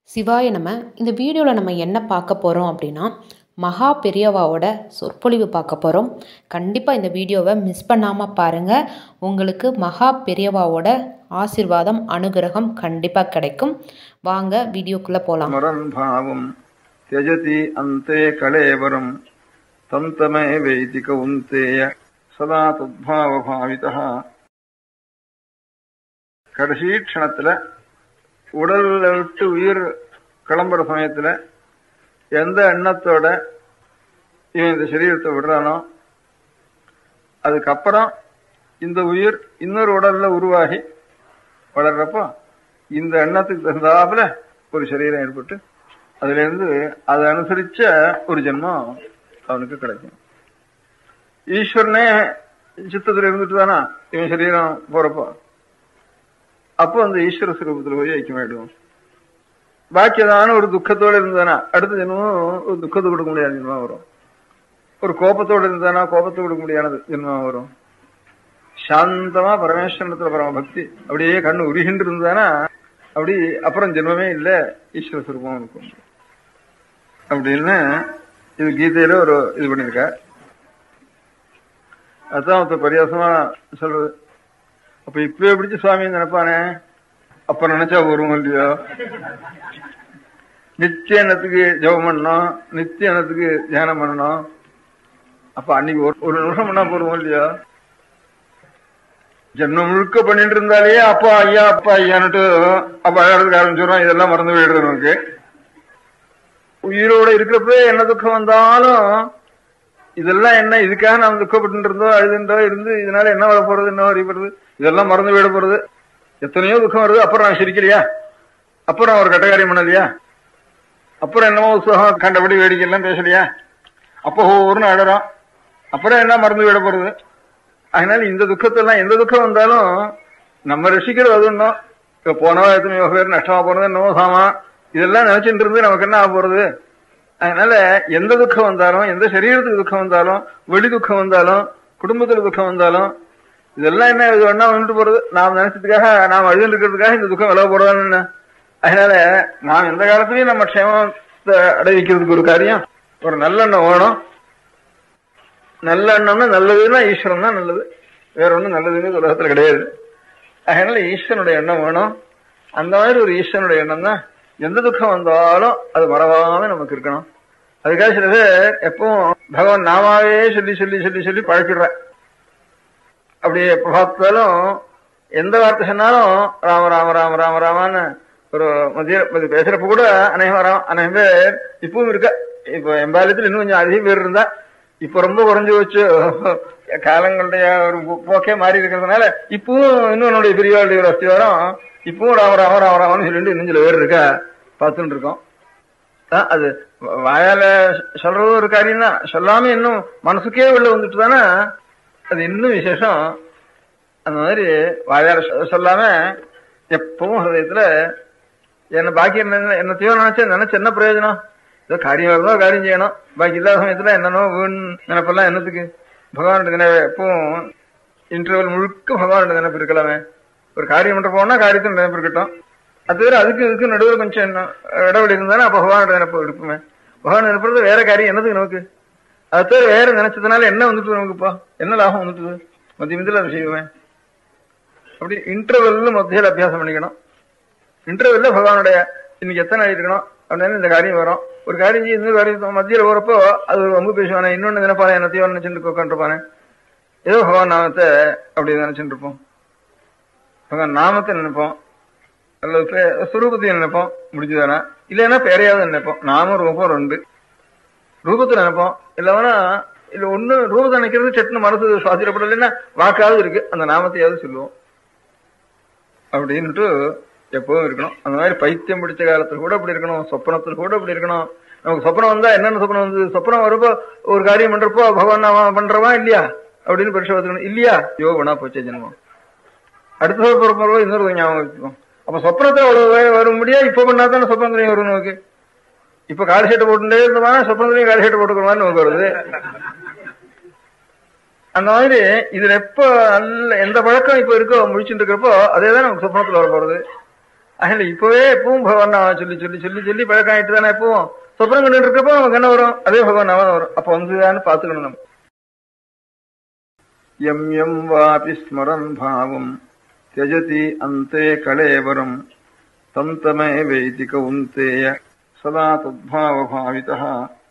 சிவாய நம. இந்த வீடியோவில் நம்ம என்ன பார்க்க போகிறோம் அப்படின்னா, மகா பெரியவாவோட சொற்பொழிவு பார்க்க போகிறோம். கண்டிப்பாக இந்த வீடியோவை மிஸ் பண்ணாமல் பாருங்கள். உங்களுக்கு மகா பெரியவாவோட ஆசீர்வாதம் அனுகிரகம் கண்டிப்பாக கிடைக்கும். வாங்க வீடியோக்குள்ளே போகலாம். மரண்பாவம் தியஜதி அந்தே கலேவரம் தந்தமே வைதி கவுந்தேய சதா தத்பாவ பாவிதா. கடைசி க்ஷணத்துல உடல்ல விட்டு உயிர் கிளம்புற சமயத்துல எந்த எண்ணத்தோட இவன் இந்த சரீரத்தை விடுறானோ, அதுக்கப்புறம் இந்த உயிர் இன்னொரு உடல்ல உருவாகி வளர்றப்போ இந்த எண்ணத்துக்கு தகுந்தாப்புல ஒரு சரீரம் ஏற்பட்டு அதுல இருந்து அதை அனுசரிச்ச ஒரு ஜென்மம் அவனுக்கு கிடைக்கும். ஈஸ்வரனே சித்தத்துல இருந்துட்டு தானா இவன் சரீரம் போறப்போ, அப்போ அந்த ஈஸ்வர சுரூபத்துல போய் ஐக்கியமாயிடுவோம். பாக்கியதான ஒரு துக்கத்தோட இருந்தானா அடுத்த ஜென்மம் ஒரு துக்கத்தை கொடுக்க முடியாத ஜென்மம் வரும். ஒரு கோபத்தோட இருந்தானா கோபத்தை கொடுக்க முடியாத ஜென்மம் வரும். சாந்தமா பரமேஸ்வரத்துல பரம பக்தி அப்படியே கண்ணு உருகின்று இருந்தானா அப்படி அப்புறம் ஜென்மமே இல்ல, ஈஸ்வர சுரூபம் இருக்கும் அப்படின்னு இது கீதையில ஒரு இது பண்ணிருக்க. அதுதான் ஒருத்தர் பரியாசமா சொல்றது. அப்ப இப்பவே பிடிச்ச சுவாமி நினைப்பானே, அப்ப நினைச்சா வருவோம் இல்லையோ. நித்திய எண்ணத்துக்கு ஜபம் பண்ணணும், நித்திய எண்ணத்துக்கு தியானம் பண்ணணும். அப்ப அன்னைக்கு ஒரு நிமிஷம் பண்ணா போடுவோம் இல்லையோ. ஜென்மம் முழுக்க பண்ணிட்டு இருந்தாலே அப்பா ஐயா அப்பா ஐயான்னுட்டு அப்ப அழகிறதுக்கு ஆரம்பிச்சிடும். இதெல்லாம் மறந்து போயிடுறது நமக்கு. உயிரோட இருக்கிறப்ப என்ன துக்கம் வந்தாலும் இதெல்லாம் என்ன, இதுக்காக நாம் துக்கப்பட்டு இருந்தோம் அழுதுன்றோ இருந்து இதனால என்ன வர போறது என்ன வரைப்படுறது இதெல்லாம் மறந்து போயிட போறது. எத்தனையோ துக்கம் வருது, அப்புறம் நான் சிரிக்கலையா, அப்புறம் ஒரு கட்டகாரியம் பண்ணலையா, அப்புறம் என்னமோ உற்சாகம் கண்டபடி வேடிக்கை எல்லாம் பேசலையா, அப்போ ஒவ்வொரு அழறோம், அப்புறம் என்ன மறந்து விட போறது. அதனால இந்த துக்கத்தெல்லாம் எந்த துக்கம் வந்தாலும் நம்ம ரசிக்கிறது அது ஒன்றும். இப்ப போனவா எத்தனையோ பேர் நஷ்டமா போறது என்னவோ சாமா இதெல்லாம் நினைச்சிட்டு இருந்து நமக்கு என்ன ஆக போறது. அதனால எந்த துக்கம் வந்தாலும், எந்த சரீரத்துக்கு துக்கம் வந்தாலும், வெளி துக்கம் வந்தாலும், குடும்பத்துல துக்கம் வந்தாலும் இதெல்லாம் என்ன இது ஒன்னா வந்துட்டு போறது. நாம் நினைச்சதுக்காக நாம் அழுது இருக்கிறதுக்காக இந்த துக்கம் விலக போறதான்னு என்ன. அதனால நாம் எந்த காலத்திலயும் நம்ம க்ஷேமத்தை அடைவிக்கிறதுக்கு ஒரு காரியம் ஒரு நல்லெண்ணம் வேணும். நல்லெண்ணம்னா நல்லதுன்னா ஈஸ்வரன் தான் நல்லது, வேற ஒண்ணும் நல்லதுன்னு உலகத்துல கிடையாது. அதனால ஈஸ்வரனுடைய எண்ணம் வேணும். அந்த மாதிரி ஒரு ஈஸ்வரனுடைய எண்ணம் தான் எந்த துக்கம் வந்தாலும் அது மறவாம நமக்கு இருக்கணும். அதுக்காக சில பேர் எப்பவும் பகவான் நாமாவே சொல்லி சொல்லி சொல்லி சொல்லி பழக்கிடுற. அப்படியே பார்த்தாலும் எந்த வார்த்தை சொன்னாலும் ராம ராம ராம ராம ராமான்னு ஒரு மத்திய பேசுறப்ப கூட அநேகம் பேர் இப்பவும் இருக்க. இப்ப எம்பாலயத்தில் இன்னும் கொஞ்சம் அதிக பேர் இருந்தா, இப்ப ரொம்ப குறைஞ்சு வச்சு காலங்களுடைய ஒரு போக்கே மாறி இருக்கிறதுனால இப்பவும் இன்னும் என்னுடைய பெரியவாளுடைய ஒரு அஸ்திவாரம் இப்பவும் ராம ராம ராம ராமன்னு சொல்லிட்டு இன்னும் சில பேர் இருக்கா பார்த்துட்டு இருக்கோம். அது வாயால சொல்றது ஒரு காரியம் தான், சொல்லாம இன்னும் மனசுக்கே உள்ள வந்துட்டு தானே அது இன்னும் விசேஷம். அந்த மாதிரி வாயால சொல்லாம எப்பவும் ஹதயத்துல என்ன பாக்கி என்னத்தையோ நினைச்ச என்ன பிரயோஜனம். ஏதோ காரியம் வருதோ காரியம் செய்யணும், பாக்கி இல்லாத சமயத்துல என்னன்னோ வீண் நினைப்பெல்லாம் என்னத்துக்கு. பகவானுடைய நினைவு எப்பவும் இன்டர்வல் முழுக்க பகவானுடைய நினைப்பு இருக்கலாமே. ஒரு காரியம் பண்ற போனா காரியத்தின் நினைப்பு இருக்கட்டும். அது வேற அதுக்கு நடுவில் கொஞ்சம் இடைவெளி இருந்தாலும் அப்ப பகவானுடைய நினைப்பு எடுப்புமே. பகவான் நினைப்பது வேற காரியம் என்னதுக்கு நமக்கு. அது தவிர வேற நினைச்சதுனால என்ன வந்துட்டு நமக்குப்பா, என்ன லாபம் வந்துட்டுது. மத்தியமத்தில் அதை செய்வேன். அப்படி இன்டர்வெல்ல மத்தியில் அபியாசம் பண்ணிக்கணும். இன்டர்வெல்ல பகவானுடைய இன்னைக்கு எத்தனை இருக்கணும் அப்படின்னு இந்த காரியம் வரும். ஒரு காரியம் செய்ய இன்னொரு காரியம் மத்தியில் போறப்போ அது ஒரு ரொம்ப பேசுவானே, இன்னொன்னு நினைப்பானே, என்னத்தையோ நினைச்சுட்டு உட்காந்துருப்பானே. ஏதோ பகவான் நாமத்தை அப்படி நினைச்சுட்டு இருப்போம். பகவான் நாமத்தை நினைப்போம், அல்லது சுரூபத்தையும் நினைப்போம், முடிச்சுதானா. இல்லைன்னா பேரையாவது நினைப்போம். நாம ரூபம் ரெண்டு ரூபத்தை நினைப்போம். இல்லவனா இல்ல ஒண்ணு ரூபத்தை நினைக்கிறது சட்டுன்னு மனசு சுவாசிக்கப்படலைன்னா வாக்காவது இருக்கு, அந்த நாமத்தையாவது சொல்லுவோம் அப்படின்ட்டு எப்பவும் இருக்கணும். அந்த மாதிரி பைத்தியம் பிடிச்ச காலத்துல கூட அப்படி இருக்கணும், சொப்பனத்துல கூட அப்படி இருக்கணும். நமக்கு சொப்பனம் வந்தா என்னென்ன சொப்பனம் வந்து, சொப்பனம் வரப்போ ஒரு காரியம் பண்றப்போ பகவான் நாம பண்றவா இல்லையா அப்படின்னு பரிசு பார்த்துக்கணும். இல்லையா யோகனா போச்சே ஜென்மம், அடுத்த பொறுப்போ இன்னொரு ஞாபகம் வச்சுக்கோம். அப்ப சொப்பனத்துல அவ்வளவு வரும் முடியா இப்ப பண்ணா தானே சொப்பனத்திலையும் வரும் நமக்கு. இப்ப கால் ஷீட்டை போட்டுட்டே இருந்தோம்னா சொப்பனத்திலையும் கால் ஷீட்டை போட்டுக்கிற மாதிரி நமக்கு வருது. அந்த மாதிரி இதுல எப்ப நல்ல எந்த பழக்கம் இப்ப இருக்கோ முடிச்சுட்டு இருக்கிறப்போ அதேதான் நமக்கு சொப்பனத்துல வர போறது. அதனால இப்பவே எப்பவும் பகவான் நாம சொல்லி சொல்லி சொல்லி சொல்லி பழக்கம் ஆயிட்டு தானே எப்பவும் சொப்பனம் கண்டு இருக்கப்போ நமக்கு என்ன வரும், அதே பகவான் நாம வரும். அப்ப வந்துதான்னு பாத்துக்கணும் நம்ம. எம் எம் வாபி ஸ்மரன் பாவம் தியஜதி அந்தே கலேவரம் தம் தமே வைதி கௌந்தேய சதா தத்பாவ பாவிதா